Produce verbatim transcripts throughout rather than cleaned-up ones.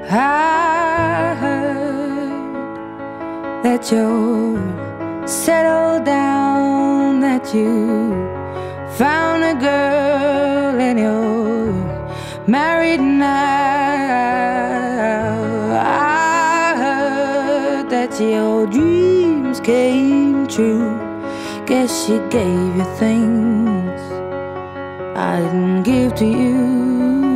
I heard that you're settled down, that you found a girl and you're married now. I heard that your dreams came true. Guess she gave you things I didn't give to you.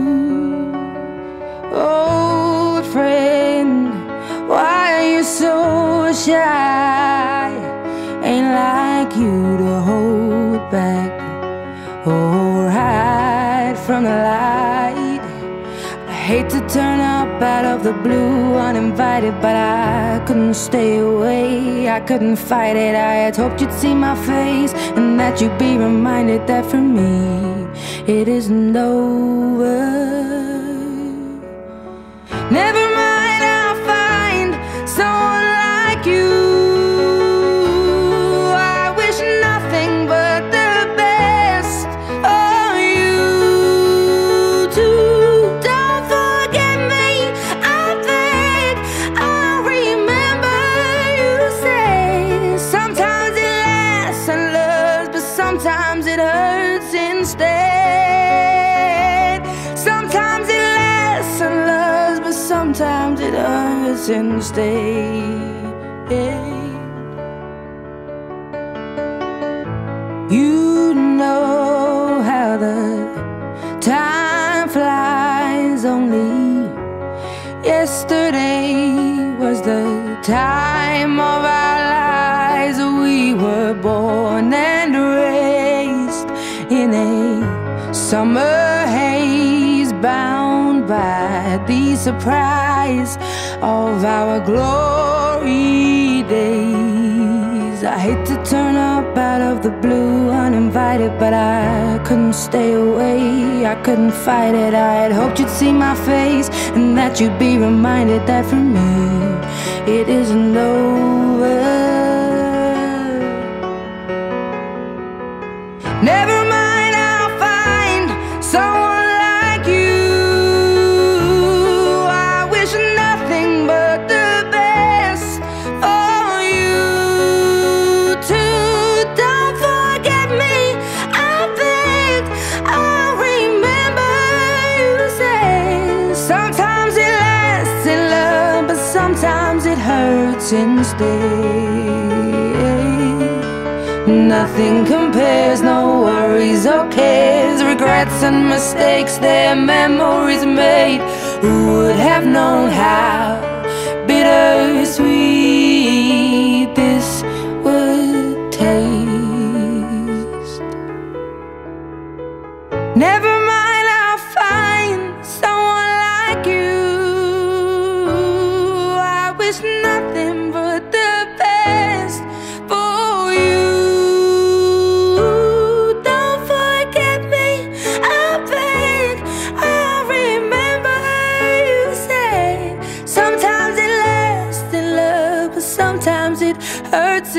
Old friend, why are you so shy? Ain't like you to hold back or hide from the light. I hate to turn up out of the blue uninvited, but I couldn't stay away, I couldn't fight it. I had hoped you'd see my face and that you'd be reminded that for me it isn't over. Never mind, I'll find someone like you. I wish nothing but the best for you too. Don't forget me, I beg. I remember you say sometimes it lasts and loves, but sometimes it hurts instead. Sometimes it lasts and loves, but sometimes it hurts instead. You know how the time flies. Only yesterday was the time of our lives. We were born and raised in a summer haze, bound by the surprise of our glory days. I hate to turn up out of the blue uninvited, but I couldn't stay away, I couldn't fight it. I had hoped you'd see my face and that you'd be reminded that for me it isn't over. Never mind, I'll find someone like you. I wish nothing but the best for you too. Don't forget me, I beg. I remember you say sometimes it lasts in love, but sometimes it hurts instead. Nothing compares, no worries or cares, regrets and mistakes, their memories made. Who would have known how bittersweet this would taste? Never mind, I'll find someone like you. I wish nothing but the best for you. Sometimes it hurts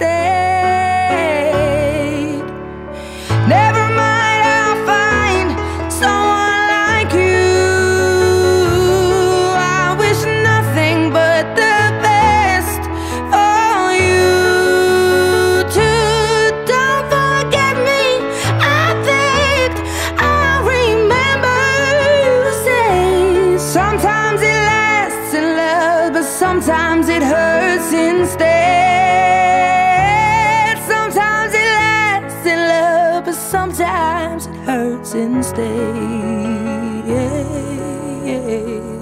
instead. Never mind, I'll find someone like you. I wish nothing but the best for you too. Don't forget me, I begged. I remember you say sometimes it lasts in love, but sometimes it hurts instead. Sometimes it lasts in love, but sometimes it hurts instead.